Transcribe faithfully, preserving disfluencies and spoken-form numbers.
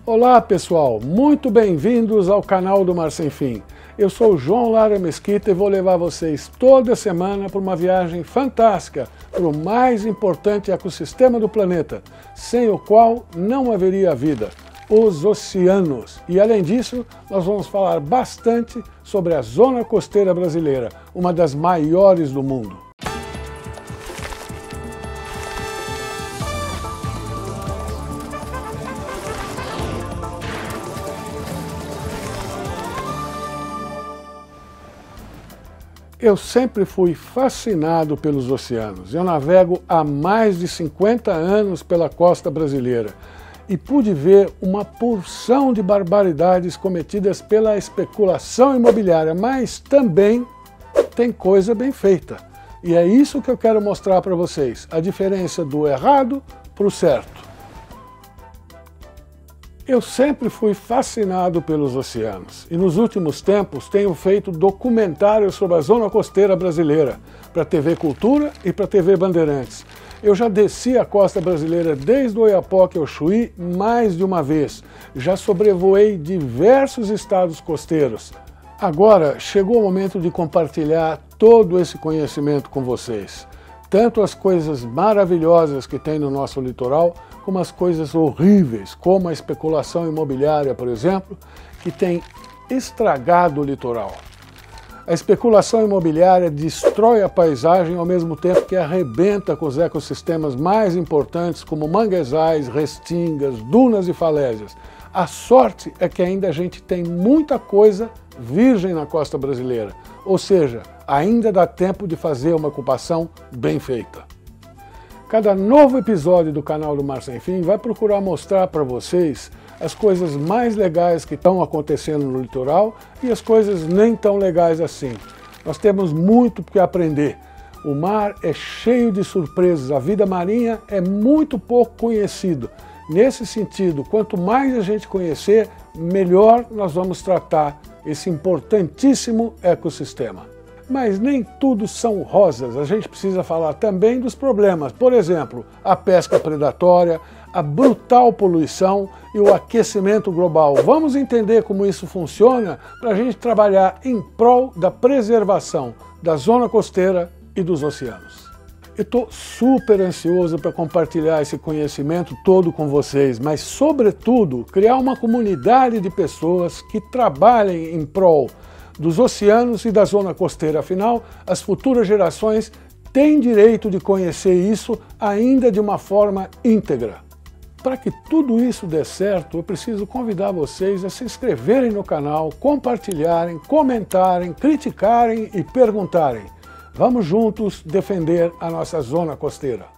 Olá pessoal, muito bem-vindos ao canal do Mar Sem Fim. Eu sou o João Lara Mesquita e vou levar vocês toda semana por uma viagem fantástica para o mais importante ecossistema do planeta, sem o qual não haveria vida, os oceanos. E além disso, nós vamos falar bastante sobre a zona costeira brasileira, uma das maiores do mundo. Eu sempre fui fascinado pelos oceanos. Eu navego há mais de cinquenta anos pela costa brasileira e pude ver uma porção de barbaridades cometidas pela especulação imobiliária, mas também tem coisa bem feita. E é isso que eu quero mostrar para vocês, a diferença do errado para o certo. Eu sempre fui fascinado pelos oceanos e nos últimos tempos tenho feito documentários sobre a zona costeira brasileira para a T V Cultura e para a T V Bandeirantes. Eu já desci a costa brasileira desde o Oiapoque ao Chuí mais de uma vez, já sobrevoei diversos estados costeiros. Agora chegou o momento de compartilhar todo esse conhecimento com vocês. Tanto as coisas maravilhosas que tem no nosso litoral, como as coisas horríveis, como a especulação imobiliária, por exemplo, que tem estragado o litoral. A especulação imobiliária destrói a paisagem ao mesmo tempo que arrebenta com os ecossistemas mais importantes, como manguezais, restingas, dunas e falésias. A sorte é que ainda a gente tem muita coisa virgem na costa brasileira, ou seja, ainda dá tempo de fazer uma ocupação bem feita. Cada novo episódio do canal do Mar Sem Fim vai procurar mostrar para vocês as coisas mais legais que estão acontecendo no litoral e as coisas nem tão legais assim. Nós temos muito que aprender. O mar é cheio de surpresas, a vida marinha é muito pouco conhecido. Nesse sentido, quanto mais a gente conhecer, melhor nós vamos tratar esse importantíssimo ecossistema. Mas nem tudo são rosas, a gente precisa falar também dos problemas, por exemplo, a pesca predatória, a brutal poluição e o aquecimento global. Vamos entender como isso funciona para a gente trabalhar em prol da preservação da zona costeira e dos oceanos. Eu estou super ansioso para compartilhar esse conhecimento todo com vocês, mas sobretudo criar uma comunidade de pessoas que trabalhem em prol dos oceanos e da zona costeira. Afinal, as futuras gerações têm direito de conhecer isso ainda de uma forma íntegra. Para que tudo isso dê certo, eu preciso convidar vocês a se inscreverem no canal, compartilharem, comentarem, criticarem e perguntarem. Vamos juntos defender a nossa zona costeira.